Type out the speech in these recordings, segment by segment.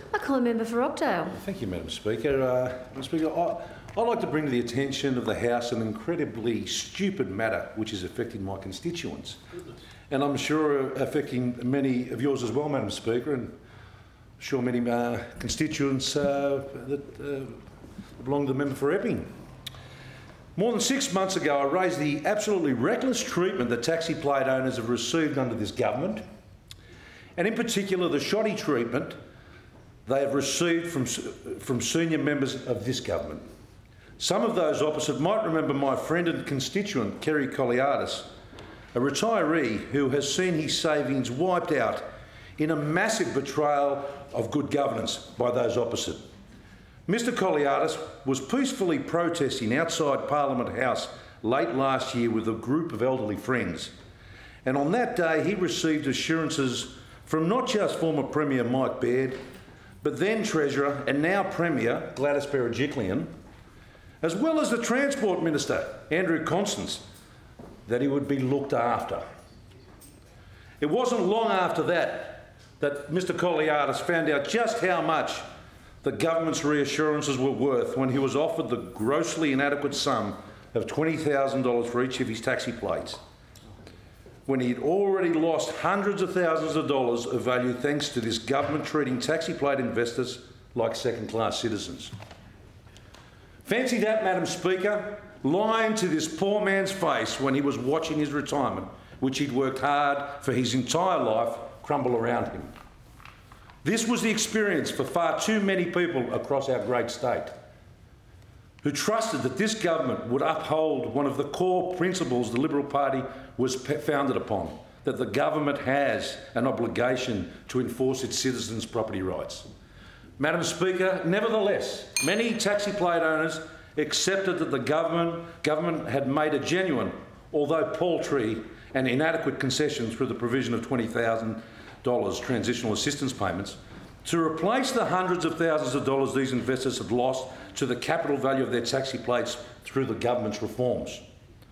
I call a member for Rockdale. Thank you, Madam Speaker. Madam Speaker, I'd like to bring to the attention of the House an incredibly stupid matter which is affecting my constituents. And I'm sure affecting many of yours as well, Madam Speaker, and I'm sure many constituents that belong to the member for Epping. More than 6 months ago, I raised the absolutely reckless treatment that taxi plate owners have received under this government, and in particular the shoddy treatment they have received from senior members of this government. Some of those opposite might remember my friend and constituent, Kerry Colliardis, a retiree who has seen his savings wiped out in a massive betrayal of good governance by those opposite. Mr Colliardis was peacefully protesting outside Parliament House late last year with a group of elderly friends. And on that day, he received assurances from not just former Premier Mike Baird, but then Treasurer and now Premier Gladys Berejiklian, as well as the Transport Minister, Andrew Constance, that he would be looked after. It wasn't long after that Mr Colliardis found out just how much the government's reassurances were worth when he was offered the grossly inadequate sum of $20,000 for each of his taxi plates, when he'd already lost hundreds of thousands of dollars of value thanks to this government treating taxi plate investors like second-class citizens. Fancy that, Madam Speaker, lying to this poor man's face when he was watching his retirement, which he'd worked hard for his entire life, crumble around him. This was the experience for far too many people across our great state who trusted that this government would uphold one of the core principles the Liberal Party was founded upon, that the government has an obligation to enforce its citizens' property rights. Madam Speaker, nevertheless, many taxi plate owners accepted that the government had made a genuine, although paltry and inadequate concession through the provision of $20,000 transitional assistance payments to replace the hundreds of thousands of dollars these investors had lost to the capital value of their taxi plates through the government's reforms.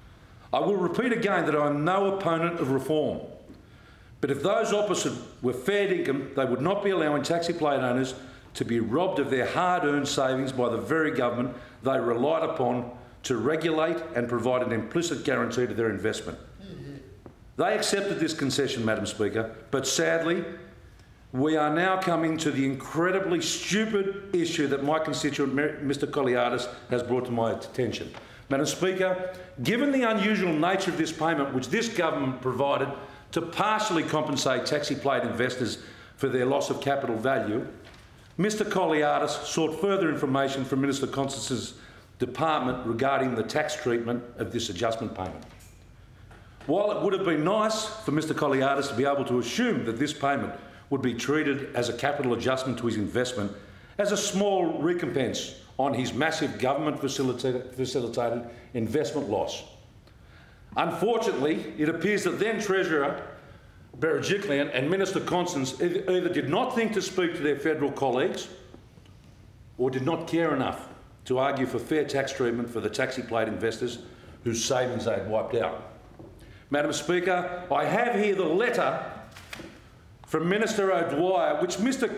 I will repeat again that I am no opponent of reform, but if those opposite were fair dinkum, they would not be allowing taxi plate owners to be robbed of their hard-earned savings by the very government they relied upon to regulate and provide an implicit guarantee to their investment. They accepted this concession, Madam Speaker, but sadly, we are now coming to the incredibly stupid issue that my constituent, Mr Colliardis, has brought to my attention. Madam Speaker, given the unusual nature of this payment which this government provided to partially compensate taxi plate investors for their loss of capital value, Mr Colliardis sought further information from Minister Constance's department regarding the tax treatment of this adjustment payment. While it would have been nice for Mr Colliardis to be able to assume that this payment would be treated as a capital adjustment to his investment as a small recompense on his massive government-facilitated investment loss. Unfortunately, it appears that then Treasurer Berejiklian and Minister Constance either did not think to speak to their federal colleagues or did not care enough to argue for fair tax treatment for the taxi plate investors whose savings they had wiped out. Madam Speaker, I have here the letter from Minister O'Dwyer, which Mr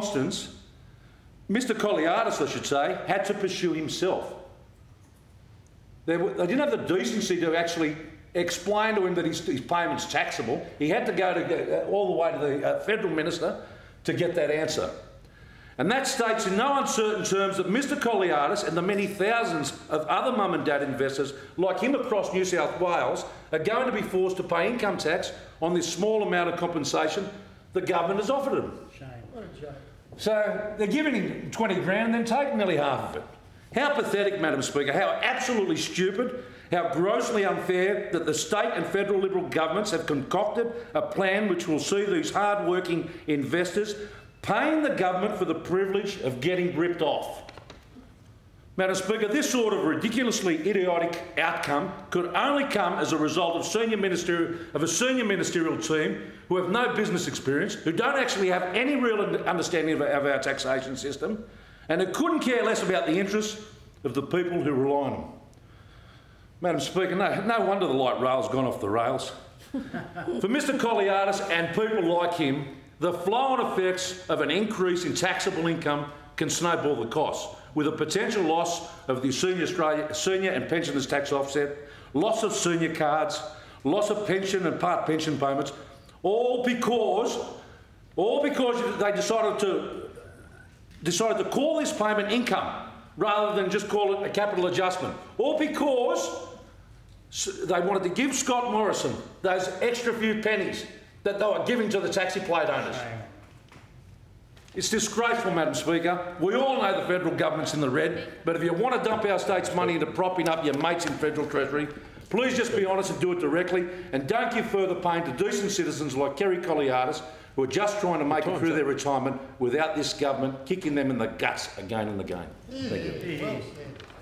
Colliardis, I should say, had to pursue himself. They didn't have the decency to actually explain to him that his payment's taxable. He had to go all the way to the federal minister to get that answer. And that states in no uncertain terms that Mr Colliardis and the many thousands of other mum and dad investors like him across New South Wales are going to be forced to pay income tax on this small amount of compensation the government has offered them. Shame. What a joke. So they're giving him 20 grand and then taking nearly half of it. How pathetic, Madam Speaker, how absolutely stupid, how grossly unfair that the state and federal Liberal governments have concocted a plan which will see these hard-working investors paying the government for the privilege of getting ripped off. Madam Speaker, this sort of ridiculously idiotic outcome could only come as a result of a senior ministerial team who have no business experience, who don't actually have any real understanding of our taxation system, and who couldn't care less about the interests of the people who rely on them. Madam Speaker, no wonder the light rail's gone off the rails. For Mr Colliardis and people like him, The flow-on effects of an increase in taxable income can snowball the costs, with a potential loss of the senior and pensioners tax offset, loss of senior cards, loss of pension and part pension payments, all because they decided to call this payment income rather than just call it a capital adjustment, all because they wanted to give Scott Morrison those extra few pennies that they were giving to the taxi plate owners. It's disgraceful, Madam Speaker. We all know the federal government's in the red, but if you want to dump our state's money into propping up your mates in federal treasury, please just be honest and do it directly, and don't give further pain to decent citizens like Kerry Colliardis, who are just trying to make it through their retirement without this government kicking them in the guts again and again. Thank you.